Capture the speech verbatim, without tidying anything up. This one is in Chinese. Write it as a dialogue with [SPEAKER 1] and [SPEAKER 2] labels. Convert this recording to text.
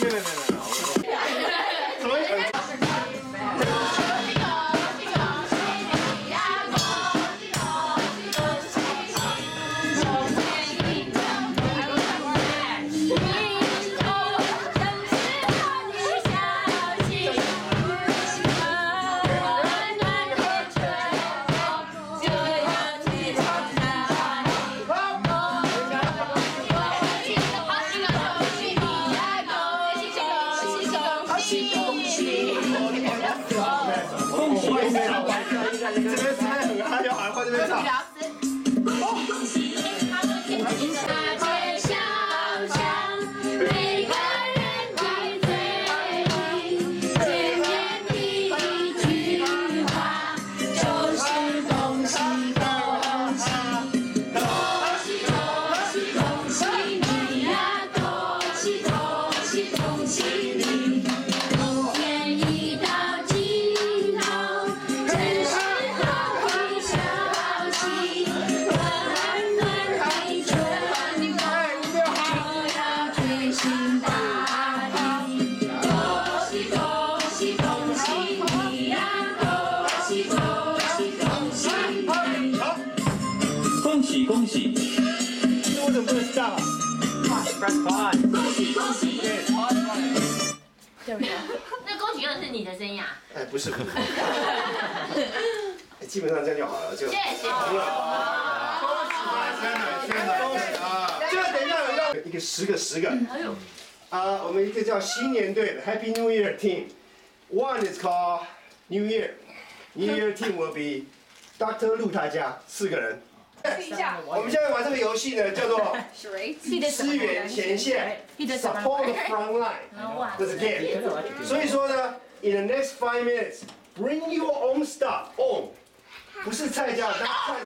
[SPEAKER 1] 没有没有没有，怎么？ 这边猜很嗨，要喊话这边唱。
[SPEAKER 2] 恭喜恭喜！
[SPEAKER 1] 这我怎么不能上啊
[SPEAKER 3] ？Press five。
[SPEAKER 4] 恭喜恭喜！
[SPEAKER 5] 对不对？
[SPEAKER 4] 那恭喜用的是你的声音啊？
[SPEAKER 1] 哎，不是，不是。基本上这样就好了，就。
[SPEAKER 4] 谢谢。
[SPEAKER 1] 恭喜！天哪，天哪，恭喜啊！这个等一下有要一个十个十个。
[SPEAKER 4] 哎呦。
[SPEAKER 1] 啊，我们一个叫新年队的 Happy New Year Team。One is called New Year. New Year Team will be Doctor 陆他家四个人。 我们现在玩这个游戏呢，叫做支援前线 ，support the front line， 这是 game。所以说呢 ，in the next five minutes，bring your own stuff on， 不是菜价，但菜。